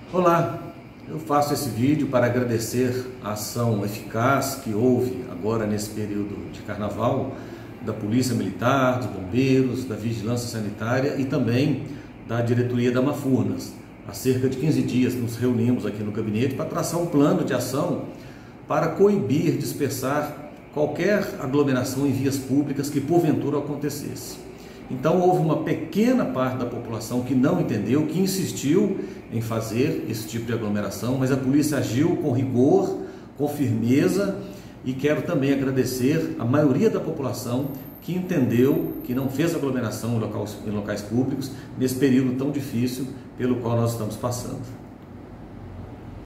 Olá, eu faço esse vídeo para agradecer a ação eficaz que houve agora nesse período de carnaval da Polícia Militar, dos bombeiros, da Vigilância Sanitária e também da diretoria da Mafurnas. Há cerca de 15 dias nos reunimos aqui no gabinete para traçar um plano de ação para coibir, dispersar qualquer aglomeração em vias públicas que porventura acontecesse. Então houve uma pequena parte da população que não entendeu, que insistiu em fazer esse tipo de aglomeração, mas a polícia agiu com rigor, com firmeza, e quero também agradecer a maioria da população que entendeu, que não fez aglomeração em locais públicos nesse período tão difícil pelo qual nós estamos passando.